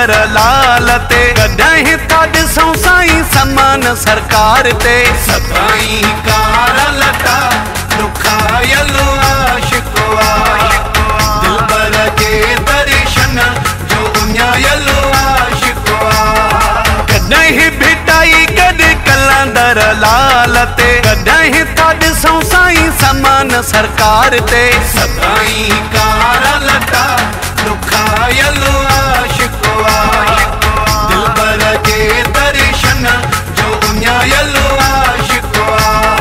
कलंदर लाल ते कॾहिं था ॾिसूं साईं समान सरकार ते। सताई कारा लटा दुखायल आशिकवा दिलबर के दर्शन जो उञायल आशिकवा। कॾहिं भिटाई कॾ कलंदर लाल ते कॾहिं था ॾिसूं साईं समान सरकार ते। सताई कारा लटा दुखायल आशिकवा दिलबर के दर्शन जो उञायल आशिकवा।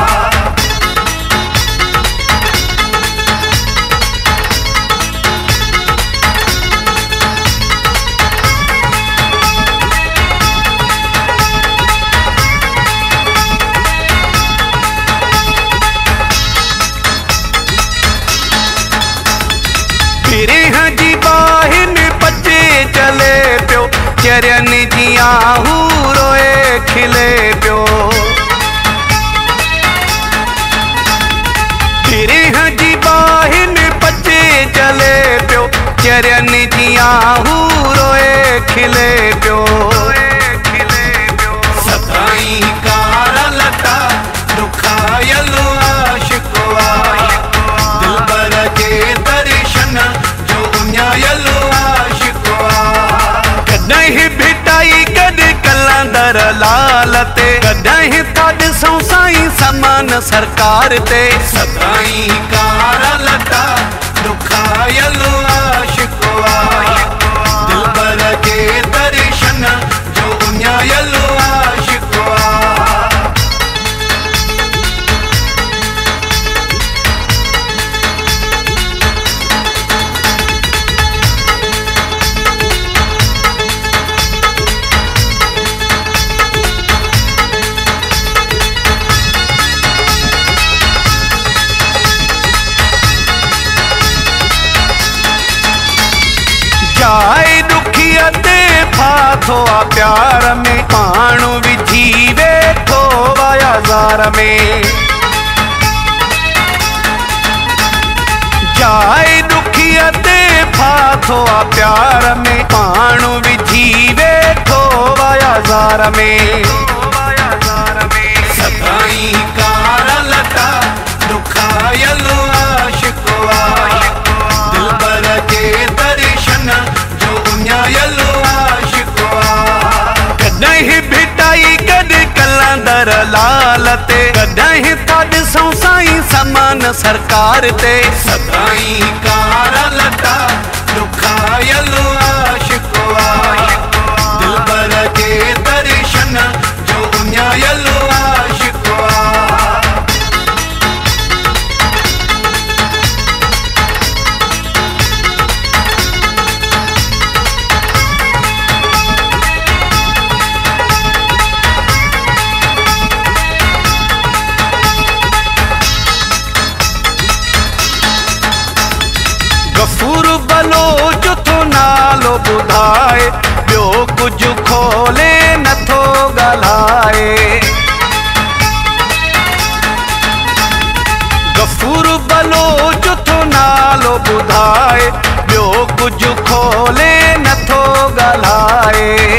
फिरेह जी बाहिन बचे चले पियो चरन जी आहू रोए खिले पियो। फिरेह जी बाहिन बचे चले पियो चरन जी आहू रोए खिले पियो। सताई कारा लटा दुखायल आशिकवा दिलबर के दर्शन जो उञायल आशिकवा। कॾहिं भिटाई कॾ कलंदर लाल ते कॾहिं था ॾिसूं साईं समान सरकार ते। सताई कारा लटा दुखायल आशिकवा दिलबर के दर्शन जो उञायल आशिकवा। जाए दुखिया ते फाथो आ प्यार में पाणू विझी वेठो बाज़ार में। जाए दुखिया ते फाथो आ प्यार में पाणू विझी वेठो बाज़ार में। सताई कारा लटा दुखायल आशिकवा दिलबर के दर्शन जो उञायल आशिकवा। कॾहिं भिटाई कॾ कलंदर लाल ते कॾहिं था ॾिसूं साईं समान सरकार ते। सताई कारा लटा दुखायल आशिकवा दिलबर के दर्शन जो उञायल आशिकवा। गफूर बलोच थो नालो ॿुधाए ॿियो कुझु खोले नथो ॻाल्हाए। गफूर बलोच थो नालो ॿुधाए ॿियो कुझु खोले नथो ॻाल्हाए।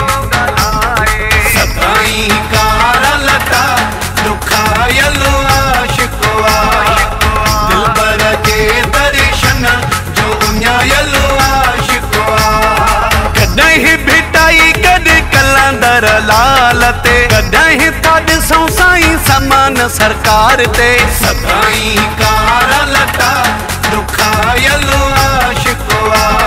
सताई कारा लटा दुखायल आशिकवा दिलबर के दर्शन जो उञायल आशिकवा। कॾहिं भिटाई कॾ कलंदर लाल ते कॾहिं था ॾिसूं साईं समान सरकार ते। सताई कारा लटा दुखायल आशिकवा